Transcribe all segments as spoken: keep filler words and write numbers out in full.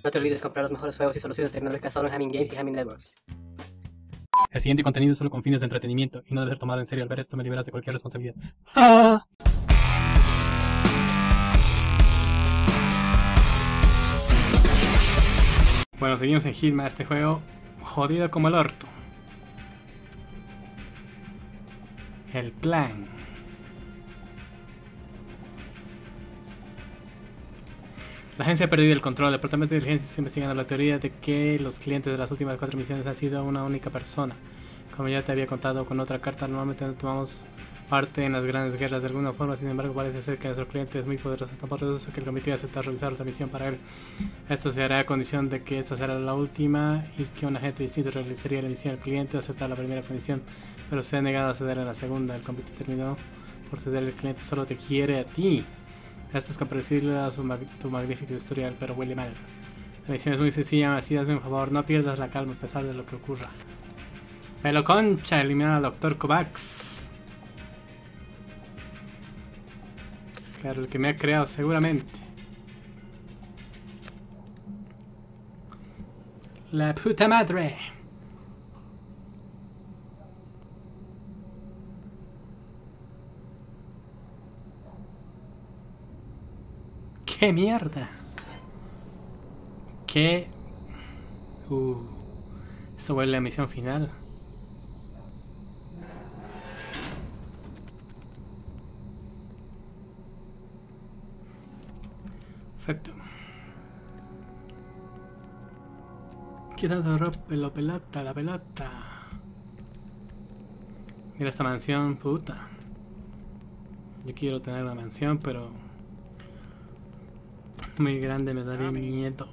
No te olvides comprar los mejores juegos y soluciones tecnológicas solo en Hamming Games y Hamming Networks. El siguiente contenido es solo con fines de entretenimiento y no debe ser tomado en serio. Al ver esto me liberas de cualquier responsabilidad. ¡Ah! Bueno, seguimos en Hitman, este juego jodido como el orto. El plan. La agencia ha perdido el control. El departamento de inteligencia está investigando la teoría de que los clientes de las últimas cuatro misiones han sido una única persona. Como ya te había contado con otra carta, normalmente no tomamos parte en las grandes guerras de alguna forma. Sin embargo, parece ser que nuestro cliente es muy poderoso, tan poderoso que el comité acepta realizar la misión para él. Esto se hará a condición de que esta será la última y que un agente distinto realizaría la misión al cliente. Aceptar la primera condición, pero se ha negado a ceder a la segunda. El comité terminó por ceder. El cliente solo te quiere a ti. Esto es comprensible a su mag tu magnífico historial, pero huele mal. La misión es muy sencilla, así hazme un favor, no pierdas la calma a pesar de lo que ocurra. Pelo concha, eliminar al doctor Kovacs. Claro, el que me ha creado seguramente. La puta madre. ¡Qué mierda! ¿Qué? Uh, esto huele a misión final. Perfecto. Quiero dar la pelota, la pelota. Mira esta mansión, puta. Yo quiero tener una mansión, pero muy grande me daría miedo.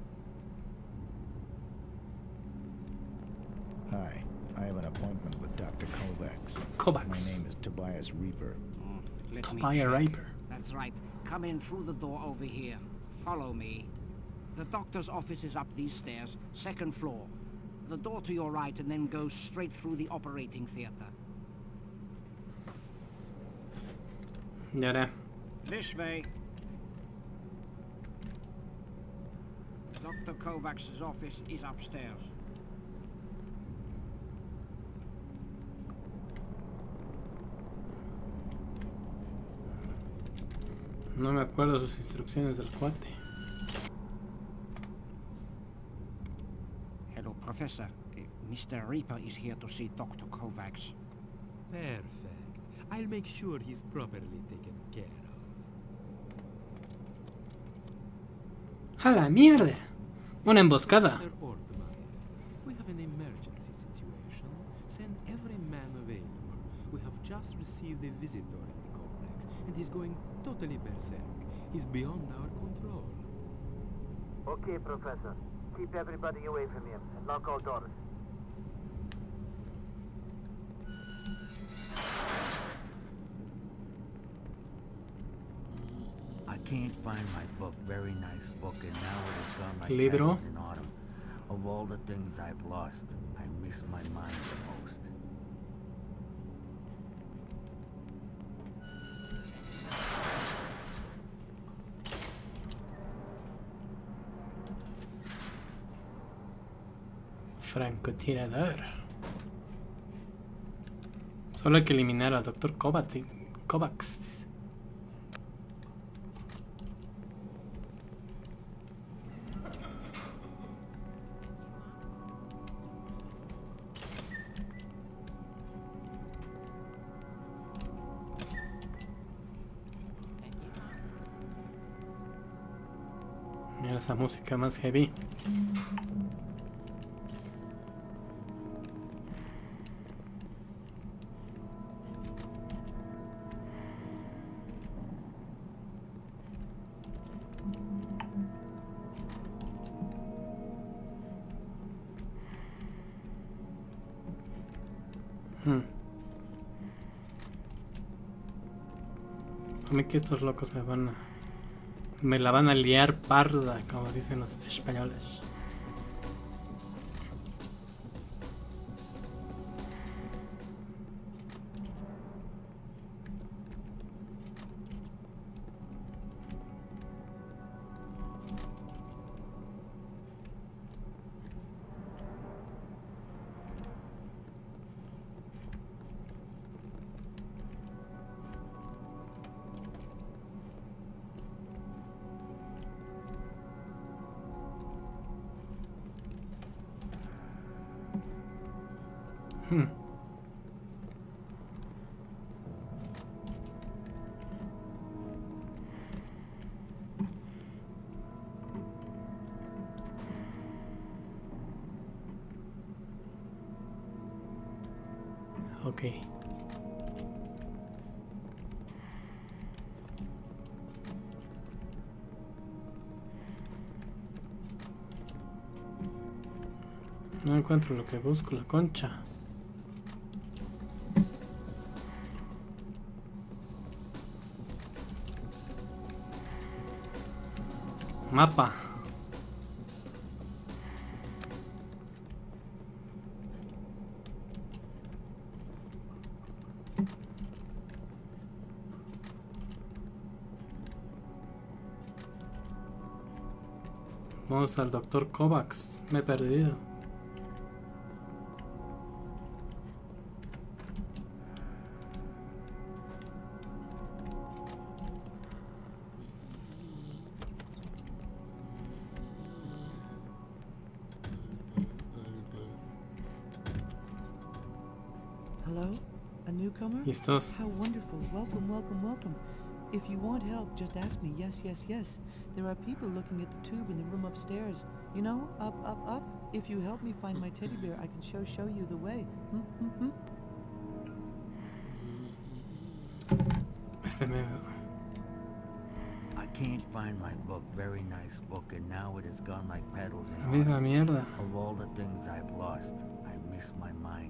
Hi, I have an appointment with Doctor Kovacs. Kovacs. My name is Tobias Reaper. Let Tobias me check. Reaper. That's right. Come in through the door over here. Follow me. The doctor's office is up these stairs, second floor. The door to your right and then go straight through the operating theater. Ya haré. This way. Doctor Kovacs' office is upstairs. No me acuerdo sus instrucciones del cuate. Hello, Professor. Uh, Mister Reaper is here to see Doctor Kovacs. Perfect. I'll make sure he's properly taken care of. ¡A la mierda! Una emboscada. Mister Ortmeyer, we have an emergency situation. Send every man available. We have just received a visitor in the complex, and he's going totally berserk. He's beyond our control. Okay, Professor. Keep everybody away from him and lock all doors. I can't find my book. Very nice book, and now it has gone like Libro. petals in autumn. Of all the things I've lost, I miss my mind the most. Francotirador. Solo hay que eliminar al doctor Kovacs. Kovacs. Mira esa música más heavy. Hmm. A mí que estos locos me van a... Me la van a liar parda, como dicen los españoles. Hmm. Ok. No encuentro lo que busco, la concha. Mapa. Vamos al doctor Kovacs. Me he perdido. Hello? A newcomer? Listos. How wonderful. Welcome, welcome, welcome. If you want help, just ask me. Yes, yes, yes. There are people looking at the tube in the room upstairs. You know, up, up, up. If you help me find my teddy bear, I can show show you the way. Hmm, hmm, hmm. Este me... I can't find my book. Very nice book, and now it is gone like petals in La misma autumn. mierda. Of all the things I've lost, I miss my mind.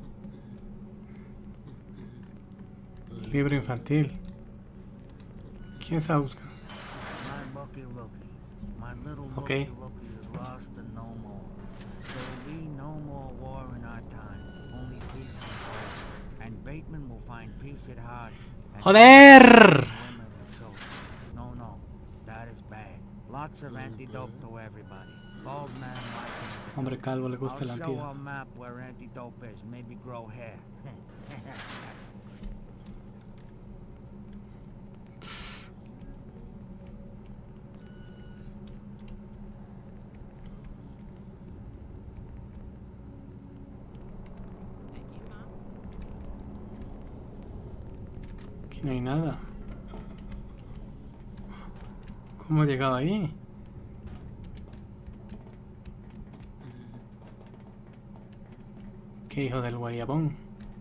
Libro infantil. ¿Quién está buscando? My Lucky Lucky. My little Okay. Lucky Lucky is lost and no more. There'll be no more war in our time. Only peace and crisis. And Bateman will find peace at heart. and ¡Joder! women and children. No, no. That is bad. Lots of antidote to everybody. Bald man like Hombre calvo le gusta el I'll show a antídoto. map where antidote is. Maybe grow hair. Aquí no hay nada. ¿Cómo he llegado ahí? Qué hijo del guayabón.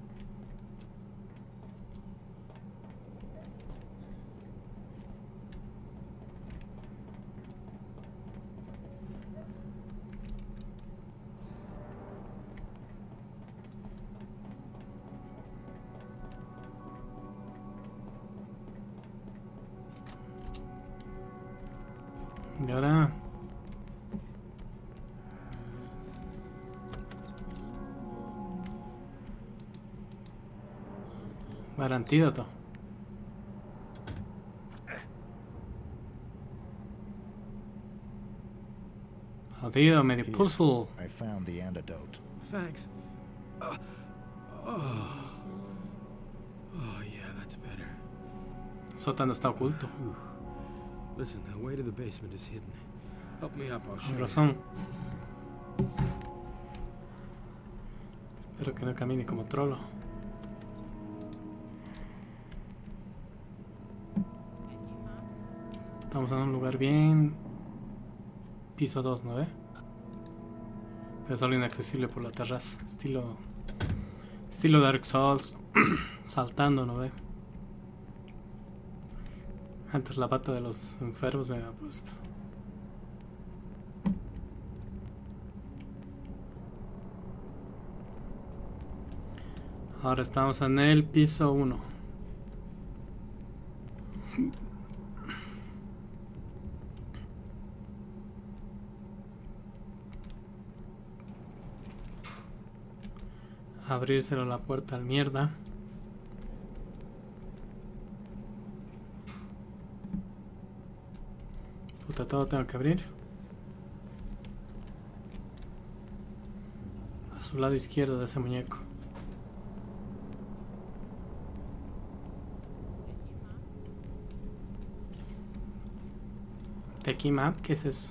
Y ahora... Para antídoto. Jodido, medio Here, puzzle. I found the antidote. Thanks. Uh, oh. Oh, yeah, that's better. Sótano está oculto. Whew. Listen, the way to the basement is hidden. Help me up, I'll show Con you. razón. Espero que no camine como trolo. Estamos en un lugar bien... Piso dos, ¿no ve? Pero solo inaccesible por la terraza. Estilo... Estilo Dark Souls. Saltando, ¿no ve? Antes la pata de los enfermos me había puesto. Ahora estamos en el piso uno. Abrírselo la puerta al mierda. Puta, todo tengo que abrir. A su lado izquierdo de ese muñeco. Techie Map, ¿qué es eso?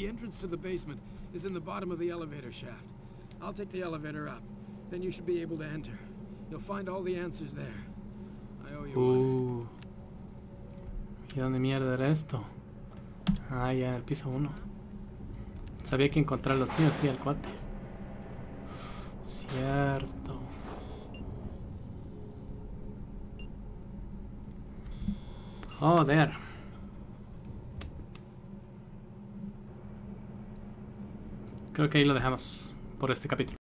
The entrance to the basement is in the bottom of the elevator shaft. I'll take the elevator up. Then you should be able to enter. You'll find all the answers there. I owe you one. Uh. ¿Y dónde mierda era esto? Ah, ya en el piso uno. Sabía que encontrarlo sí o sí al cuate. Cierto. Joder. Creo que ahí lo dejamos por este capítulo.